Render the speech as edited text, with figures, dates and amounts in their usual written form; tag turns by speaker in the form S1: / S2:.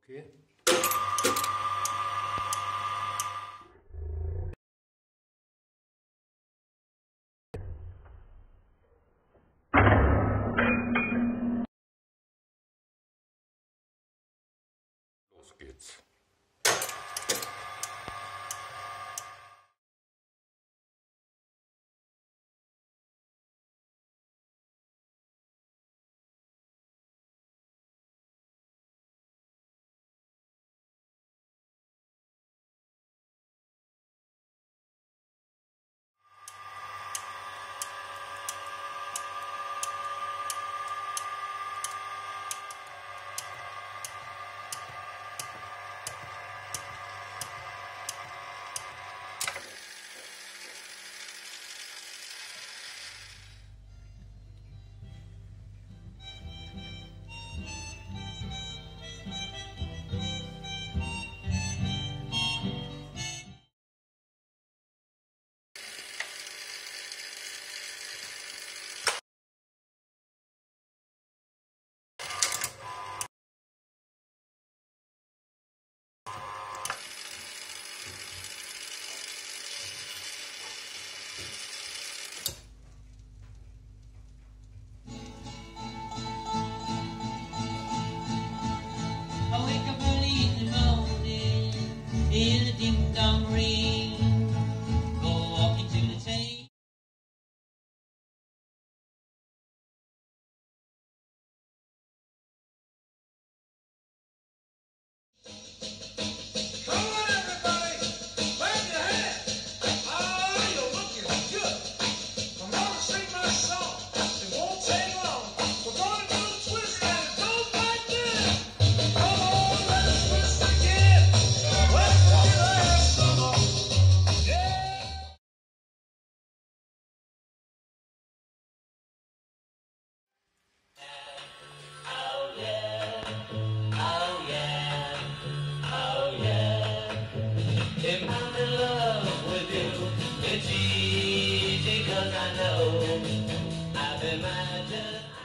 S1: Okay. Los geht's.
S2: I wake up early in the morning, hear the ding-dong ring, go walking to the table.
S3: Come on, everybody! Wave your hand! Oh, you're looking good! I'm gonna sing my song. It won't take long. We're gonna do a twist and it goes like this. Come on, let's twist again. Let's do that summer. Yeah!
S2: If I'm in love with you, it's easy 'cause I know I've imagined